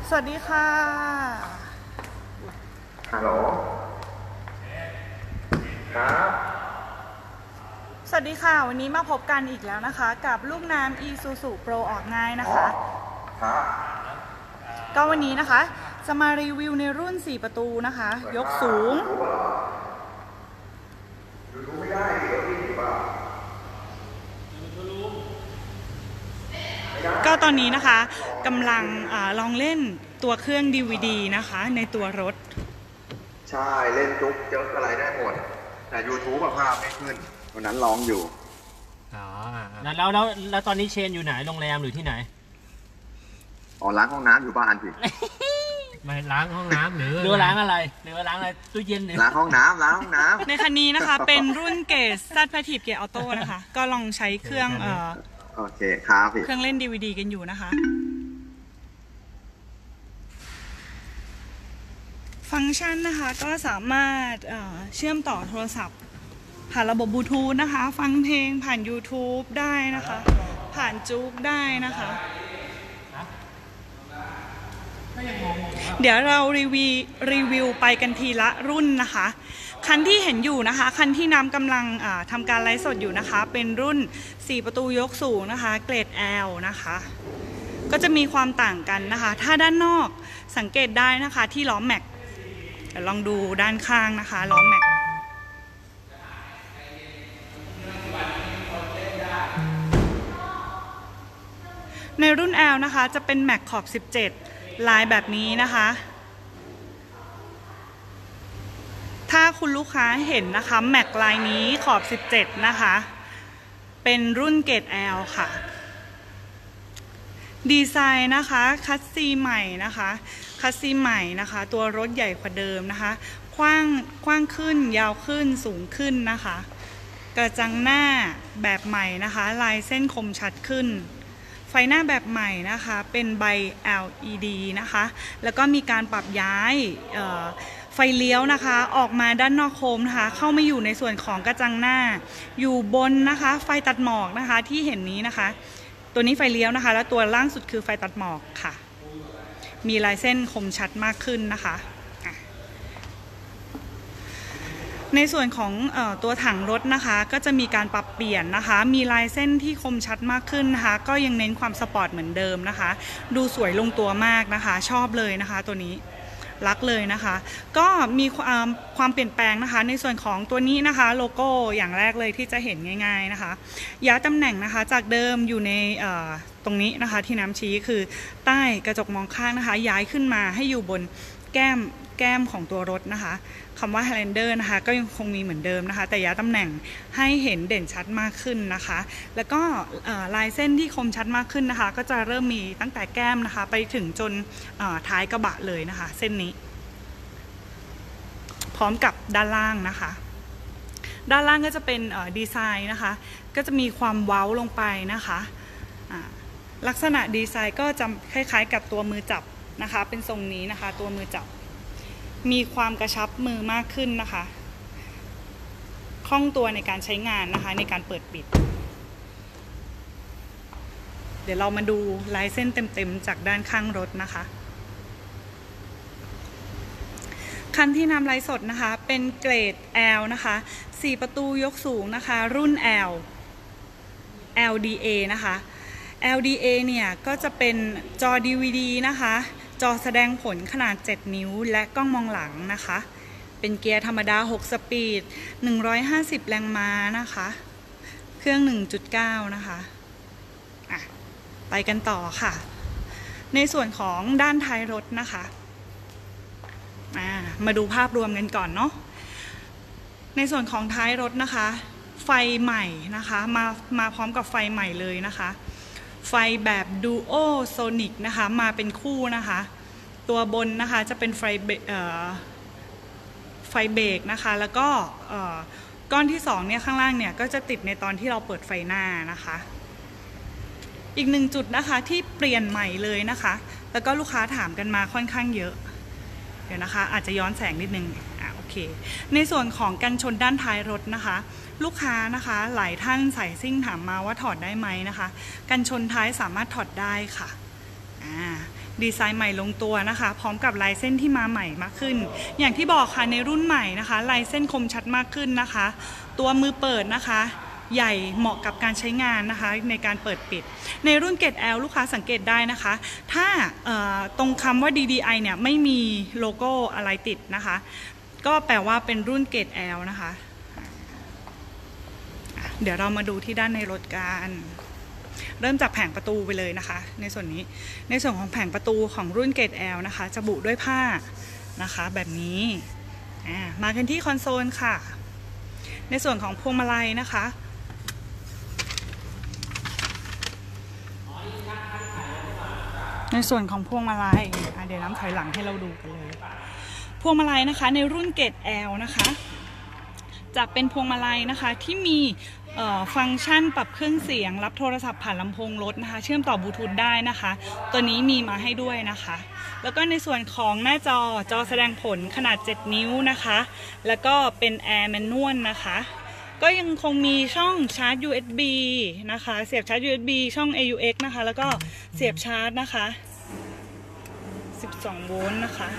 สวัสดีค่ะฮัลโหลครับสวัสดีค่ะวันนี้มาพบกันอีกแล้วนะคะกับลูกน้ำ Isuzu Pro ออกง่ายนะคะก็วันนี้นะคะจะมารีวิวในรุ่น4ประตูนะคะยกสูงก็ตอนนี้นะคะกำลังลองเล่นตัวเครื่อง DVD นะคะในตัวรถใช่เล่นจุ๊กเจออะไรได้หมดแต่ YouTube ภาพไม่ขึ้นวันนั้นร้องอยู่แล้วตอนนี้เชนอยู่ไหนโรงแรมหรือที่ไหนล้างห้องน้ำอยู่บ้านสิไม่ล้างห้องน้ำหรือล้างอะไรตู้เย็นหรือล้างห้องน้ำในคันนี้นะคะเป็นรุ่นเกรด Z-Active Gear Auto นะคะก็ลองใช้เครื่องโอเคครับเครื่องเล่น DVD กันอยู่นะคะฟังก์ชันนะคะก็สามารถเชื่อมต่อโทรศัพท์ผ่านระบบบลูทูธนะคะฟังเพลงผ่าน YouTube ได้นะคะผ่านจุ๊กได้นะคะเดี๋ยวเรารีวิวไปกันทีละรุ่นนะคะคันที่เห็นอยู่นะคะคันที่น้ำกำลังทำการไลฟ์สดอยู่นะคะเป็นรุ่น4ประตูยกสูงนะคะเกรด L นะคะก็จะมีความต่างกันนะคะถ้าด้านนอกสังเกตได้นะคะที่ล้อแม็กเดี๋ยวลองดูด้านข้างนะคะล้อแม็กในรุ่น L นะคะจะเป็นแม็กขอบ17ลายแบบนี้นะคะถ้าคุณลูกค้าเห็นนะคะแม็กลายนี้ขอบ17นะคะเป็นรุ่นเกรด L ค่ะดีไซน์นะคะคัสซีใหม่นะคะคัสซีใหม่นะคะตัวรถใหญ่กว่าเดิมนะคะกว้างขึ้นยาวขึ้นสูงขึ้นนะคะกระจังหน้าแบบใหม่นะคะลายเส้นคมชัดขึ้นไฟหน้าแบบใหม่นะคะเป็นใบ LED นะคะแล้วก็มีการปรับย้ายไฟเลี้ยวนะคะออกมาด้านนอกโคมนะคะเข้ามาอยู่ในส่วนของกระจังหน้าอยู่บนนะคะไฟตัดหมอกนะคะที่เห็นนี้นะคะตัวนี้ไฟเลี้ยวนะคะแล้วตัวล่างสุดคือไฟตัดหมอกค่ะมีลายเส้นคมชัดมากขึ้นนะคะในส่วนของตัวถังรถนะคะก็จะมีการปรับเปลี่ยนนะคะมีลายเส้นที่คมชัดมากขึ้นนะคะก็ยังเน้นความสปอร์ตเหมือนเดิมนะคะดูสวยลงตัวมากนะคะชอบเลยนะคะตัวนี้รักเลยนะคะก็มีความเปลี่ยนแปลงนะคะในส่วนของตัวนี้นะคะโลโก้อย่างแรกเลยที่จะเห็นง่ายๆนะคะย้ายตำแหน่งนะคะจากเดิมอยู่ในตรงนี้นะคะที่น้ำชี้คือใต้กระจกมองข้างนะคะย้ายขึ้นมาให้อยู่บนแก้มของตัวรถนะคะคำว่า Highlander นะคะก็ยังคงมีเหมือนเดิมนะคะแต่ย้ายตำแหน่งให้เห็นเด่นชัดมากขึ้นนะคะแล้วก็ลายเส้นที่คมชัดมากขึ้นนะคะก็จะเริ่มมีตั้งแต่แก้มนะคะไปถึงจนท้ายกระบะเลยนะคะเส้นนี้พร้อมกับด้านล่างนะคะด้านล่างก็จะเป็นดีไซน์นะคะก็จะมีความเว้าลงไปนะคะลักษณะดีไซน์ก็จะคล้ายๆกับตัวมือจับนะคะเป็นทรงนี้นะคะตัวมือจับมีความกระชับมือมากขึ้นนะคะคล่องตัวในการใช้งานนะคะในการเปิดปิดเดี๋ยวเรามาดูลายเส้นเต็มๆจากด้านข้างรถนะคะคันที่นำไลฟ์สดนะคะเป็นเกรด L นะคะ4ประตูยกสูงนะคะรุ่น LDA นะคะ LDA เนี่ยก็จะเป็นจอ DVD นะคะจอแสดงผลขนาด7นิ้วและกล้องมองหลังนะคะเป็นเกียร์ธรรมดา6สปีด150แรงม้านะคะเครื่อง 1.9 นะคะไปกันต่อค่ะในส่วนของด้านท้ายรถนะคะมาดูภาพรวมกันก่อนเนาะในส่วนของท้ายรถนะคะไฟใหม่นะคะมาพร้อมกับไฟใหม่เลยนะคะไฟแบบ Duo Sonic นะคะมาเป็นคู่นะคะตัวบนนะคะจะเป็นไฟเบรกนะคะแล้วก็ก้อนที่2เนี่ยข้างล่างเนี่ยก็จะติดในตอนที่เราเปิดไฟหน้านะคะอีก1จุดนะคะที่เปลี่ยนใหม่เลยนะคะแล้วก็ลูกค้าถามกันมาค่อนข้างเยอะเดี๋ยวนะคะอาจจะย้อนแสงนิดนึงโอเคในส่วนของกันชนด้านท้ายรถนะคะลูกค้านะคะหลายท่านใส่ซิ่งถามมาว่าถอดได้ไหมนะคะกันชนท้ายสามารถถอดได้ค่ะดีไซน์ใหม่ลงตัวนะคะพร้อมกับลายเส้นที่มาใหม่มากขึ้นอย่างที่บอกค่ะในรุ่นใหม่นะคะลายเส้นคมชัดมากขึ้นนะคะตัวมือเปิดนะคะใหญ่เหมาะกับการใช้งานนะคะในการเปิดปิดในรุ่นเกรด L ลูกค้าสังเกตได้นะคะถ้าตรงคำว่า DDI เนี่ยไม่มีโลโก้อะไรติดนะคะก็แปลว่าเป็นรุ่นเกรด L นะคะเดี๋ยวเรามาดูที่ด้านในรถกันเริ่มจากแผงประตูไปเลยนะคะในส่วนนี้ในส่วนของแผงประตูของรุ่นเกรด L นะคะจะบุด้วยผ้านะคะแบบนี้มากันที่คอนโซลค่ะในส่วนของพวงมาลัยนะคะในส่วนของพวงมาลัยเดี๋ยวน้ำถอยหลังให้เราดูกันเลยพวงมาลัยนะคะในรุ่นเกรด L นะคะจะเป็นพวงมาลัยนะคะที่มีฟังก์ชันปรับเครื่องเสียงรับโทรศัพท์ผ่านลำโพงรถนะคะเชื่อมต่อบลูทูธได้นะคะตัวนี้มีมาให้ด้วยนะคะแล้วก็ในส่วนของหน้าจอแสดงผลขนาด7นิ้วนะคะแล้วก็เป็น Air Manual นะคะก็ยังคงมีช่องชาร์จ USB นะคะเสียบชาร์จ USB ช่อง AUX นะคะแล้วก็เสียบชาร์จนะคะ12 โวลต์นะคะ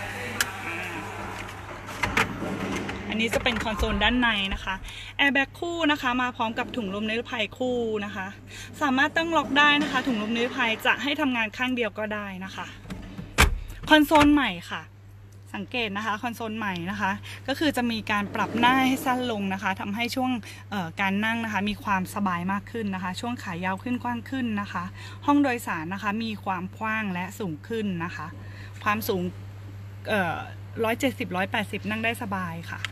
อันนี้จะเป็นคอนโซลด้านในนะคะแอร์แบ็กคู่นะคะมาพร้อมกับถุงลมนิรภัยคู่นะคะสามารถตั้งล็อกได้นะคะถุงลมนิรภัยจะให้ทำงานข้างเดียวก็ได้นะคะคอนโซลใหม่ค่ะสังเกตนะคะคอนโซลใหม่นะคะก็คือจะมีการปรับหน้าให้สั้นลงนะคะทำให้ช่วงการนั่งนะคะมีความสบายมากขึ้นนะคะช่วงขายาวขึ้นกว้างขึ้นนะคะห้องโดยสารนะคะมีความกว้างและสูงขึ้นนะคะความสูง170-180นั่งได้สบายค่ะ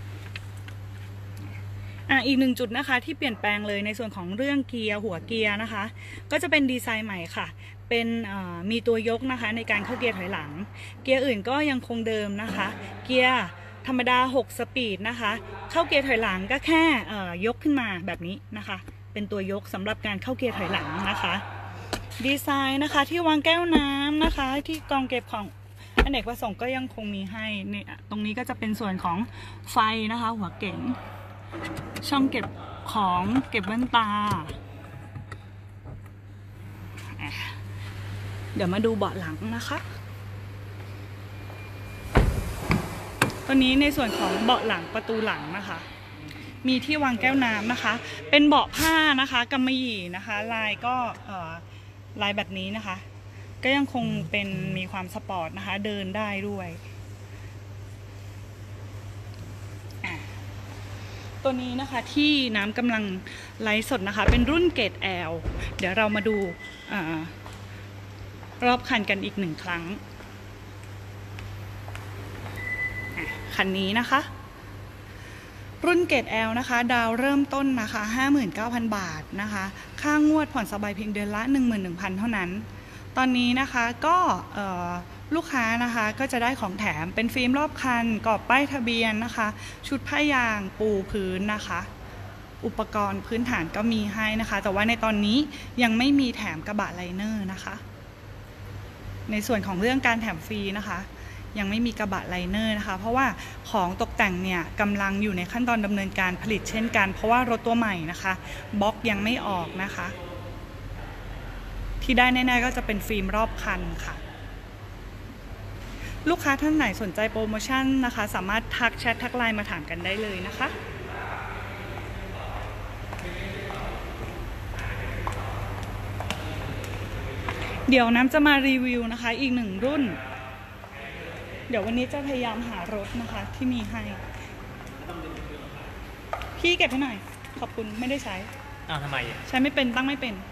อีกหนึ่งจุดนะคะที่เปลี่ยนแปลงเลยในส่วนของเรื่องเกียร์หัวเกียร์นะคะก็จะเป็นดีไซน์ใหม่ค่ะเป็นมีตัวยกนะคะในการเข้าเกียร์ถอยหลังเกียร์อื่นก็ยังคงเดิมนะคะเกียร์ธรรมดา6สปีดนะคะเข้าเกียร์ถอยหลังก็แค่ยกขึ้นมาแบบนี้นะคะเป็นตัวยกสำหรับการเข้าเกียร์ถอยหลังนะคะดีไซน์นะคะที่วางแก้วน้ำนะคะที่กองเก็บของอเนกประสงค์ก็ยังคงมีให้ตรงนี้ก็จะเป็นส่วนของไฟนะคะหัวเก๋งช่องเก็บของเก็บแว่นตาเดี๋ยวมาดูเบาะหลังนะคะตัวนี้ในส่วนของเบาะหลังประตูหลังนะคะมีที่วางแก้วน้ำนะคะเป็นเบาะผ้านะคะกำมะหยี่นะคะลายก็ลายแบบนี้นะคะก็ยังคงเป็นมีความสปอร์ตนะคะเดินได้ด้วยตัวนี้นะคะที่น้ำกำลังไลฟ์สดนะคะเป็นรุ่นเกรด L เดี๋ยวเรามาดูรอบคันกันอีก1ครั้งคันนี้นะคะรุ่นเกรด L นะคะดาวเริ่มต้นนะคะ 59,000 บาทนะคะค่างวดผ่อนสบายเพียงเดือนละ 11,000 เท่านั้นตอนนี้นะคะก็ลูกค้านะคะก็จะได้ของแถมเป็นฟิล์มรอบคันกรอบป้ายทะเบียนนะคะชุดผ้ายางปูพื้นนะคะอุปกรณ์พื้นฐานก็มีให้นะคะแต่ว่าในตอนนี้ยังไม่มีแถมกระบะไลเนอร์นะคะในส่วนของเรื่องการแถมฟรีนะคะยังไม่มีกระบะไลเนอร์นะคะเพราะว่าของตกแต่งเนี่ยกำลังอยู่ในขั้นตอนดำเนินการผลิตเช่นกันเพราะว่ารถตัวใหม่นะคะบล็อกยังไม่ออกนะคะที่ได้แน่ๆก็จะเป็นฟิล์มรอบคันค่ะลูกค้าท่านไหนสนใจโปรโมชั่นนะคะสามารถทักแชททักไลน์มาถามกันได้เลยนะคะเดี๋ยวน้ำจะมารีวิวนะคะอีก1รุ่นเดี๋ยววันนี้จะพยายามหารถนะคะที่มีให้พี่เก็บให้หน่อยขอบคุณไม่ได้ใช้ทำไมใช้ไม่เป็นตั้งไม่เป็น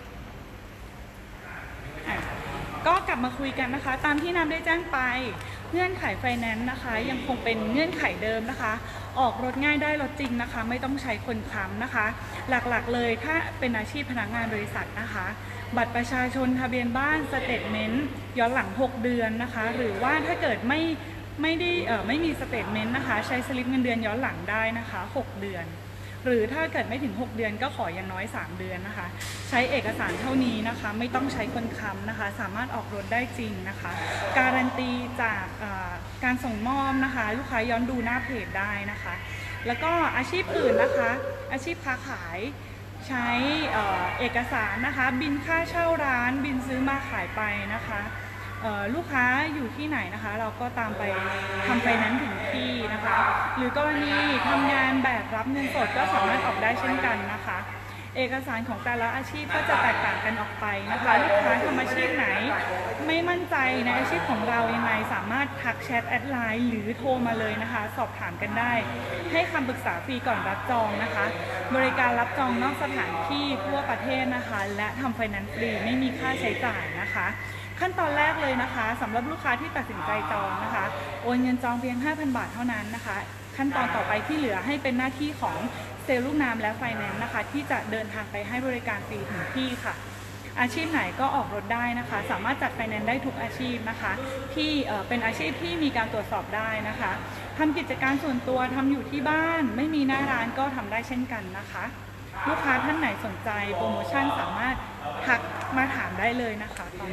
ก็กลับมาคุยกันนะคะตามที่น้ำได้แจ้งไปเงื่อนไขไฟแนนซ์นะคะยังคงเป็นเงื่อนไขเดิมนะคะออกรถง่ายได้รถจริงนะคะไม่ต้องใช้คนค้ำนะคะหลักๆเลยถ้าเป็นอาชีพพนักงานบริษัทนะคะบัตรประชาชนทะเบียนบ้านสเตทเมนต์ย้อนหลัง6 เดือนนะคะหรือว่าถ้าเกิดไม่มีสเตทเมนต์นะคะใช้สลิปเงินเดือนย้อนหลังได้นะคะ6 เดือนหรือถ้าเกิดไม่ถึง6 เดือนก็ขออย่างน้อย3 เดือนนะคะใช้เอกสารเท่านี้นะคะไม่ต้องใช้คนค้ำนะคะสามารถออกรถได้จริงนะคะการันตีจากการส่งมอบนะคะลูกค้าย้อนดูหน้าเพจได้นะคะแล้วก็อาชีพอื่นนะคะอาชีพค้าขายใช้เอกสารนะคะบินค่าเช่าร้านบินซื้อมาขายไปนะคะลูกค้าอยู่ที่ไหนนะคะเราก็ตามไปทำไฟแนนซ์ถึงที่นะคะหรือกรณีทำงานแบบรับเงินสดก็สามารถออกได้เช่นกันนะคะเอกสารของแต่ละอาชีพก็จะแตกต่างกันออกไปนะคะลูกค้าทำอาชีพไหนไม่มั่นใจในอาชีพของเรายังไงสามารถทักแชทแอดไลน์หรือโทรมาเลยนะคะสอบถามกันได้ให้คำปรึกษาฟรีก่อนรับจองนะคะบริการรับจองนอกสถานที่ทั่วประเทศนะคะและทำไฟแนนซ์ฟรีไม่มีค่าใช้จ่ายนะคะขั้นตอนแรกเลยนะคะสำหรับลูกค้าที่ตัดสินใจจองนะคะโอนเงินจองเพียง 5,000 บาทเท่านั้นนะคะขั้นตอนต่อไปที่เหลือให้เป็นหน้าที่ของเซลล์ลูกน้ำและไฟแนนซ์นะคะที่จะเดินทางไปให้บริการฟรีถึงที่ค่ะอาชีพไหนก็ออกรถได้นะคะสามารถจัดไฟแนนซ์ได้ทุกอาชีพนะคะที่เป็นอาชีพที่มีการตรวจสอบได้นะคะทำกิจการส่วนตัวทำอยู่ที่บ้านไม่มีหน้าร้านก็ทำได้เช่นกันนะคะลูกค้าท่านไหนสนใจโปรโมชั่นสามารถทักมาถามได้เลยนะคะตอน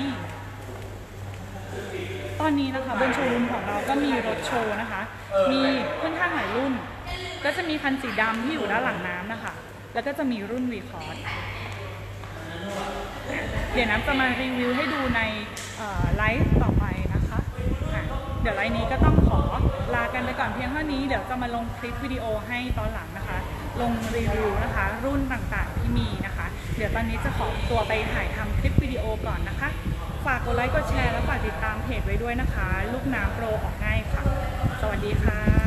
นี้นะคะบนโชว์รูมของเราก็มีรถโชว์นะคะมีค่อนข้างหลายรุ่นก็จะมีคันสีดำที่อยู่ด้านหลังน้ำนะคะแล้วก็จะมีรุ่นวีคอร์ดเดี๋ยวน้ำจะมารีวิวให้ดูในไลฟ์ต่อไปนะคะเดี๋ยวไลฟ์นี้ก็ต้องขอลากันไปก่อนเพียงเท่านี้เดี๋ยวจะมาลงคลิปวิดีโอให้ตอนหลังนะคะลงรีวิวนะคะรุ่นต่างๆที่มีนะคะเดี๋ยวตอนนี้จะขอตัวไปถ่ายทำคลิปวิดีโอก่อนนะคะฝากกดไลค์กดแชร์และฝากติดตามเพจไว้ด้วยนะคะลูกน้ำโปรออกง่ายค่ะสวัสดีค่ะ